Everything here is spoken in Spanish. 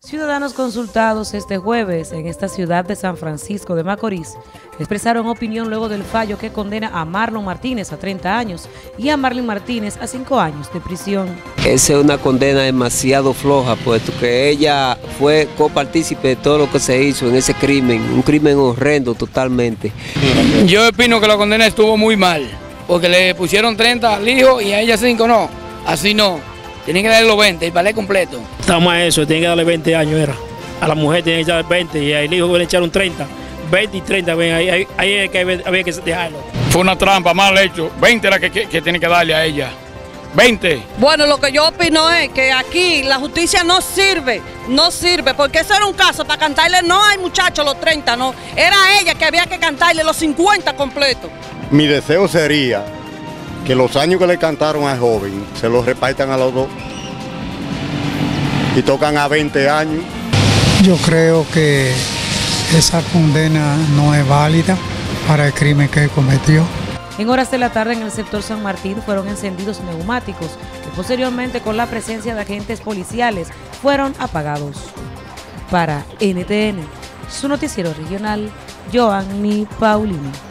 Ciudadanos consultados este jueves en esta ciudad de San Francisco de Macorís expresaron opinión luego del fallo que condena a Marlon Martínez a 30 años y a Marlene Martínez a 5 años de prisión. Esa es una condena demasiado floja, puesto que ella fue copartícipe de todo lo que se hizo en ese crimen, un crimen horrendo totalmente. Yo opino que la condena estuvo muy mal, porque le pusieron 30 al hijo y a ella 5 no, así no. Tienen que darle los 20, el ballet completo. Está mal eso, tienen que darle 20 años, era. A la mujer tienen que echar 20 y al hijo le echaron 30. 20 y 30, ahí es que había que dejarlo. Fue una trampa, mal hecho. 20 era que tiene que darle a ella. 20. Bueno, lo que yo opino es que aquí la justicia no sirve, porque ese era un caso para cantarle, no hay muchachos los 30, no. Era ella que había que cantarle los 50 completos. Mi deseo sería que los años que le cantaron al joven se los repartan a los dos y tocan a 20 años. Yo creo que esa condena no es válida para el crimen que cometió. En horas de la tarde en el sector San Martín fueron encendidos neumáticos que posteriormente con la presencia de agentes policiales fueron apagados. Para NTN, su noticiero regional, Joanny Paulino.